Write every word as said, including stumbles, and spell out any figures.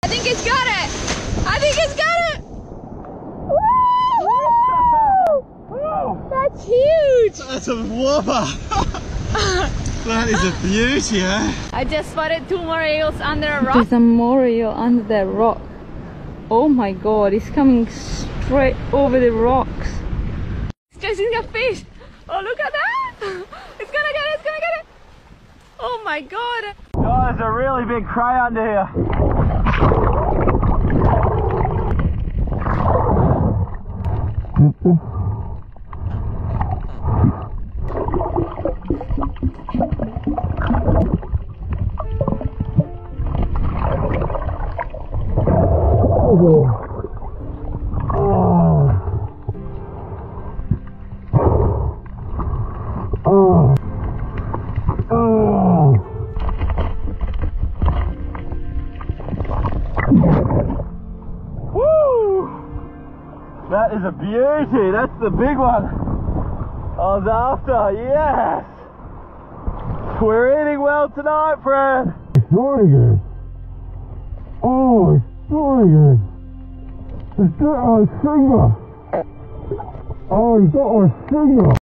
think it's got it! I think it's got it! Woo! That's huge! That's a whopper! That is a beauty, eh? I just spotted two more eels under a rock. There's a more eel under that rock. Oh my god, it's coming straight over the rocks. It's chasing a fish! Oh, look at that! It's gonna get it, it's gonna get it! Oh my god! Oh, there's a really big cray under here. That is a beauty, that's the big one I was after, yes! We're eating well tonight, Fred! It's really good. Oh, it's really good. It's got my finger. Oh, it's got my finger.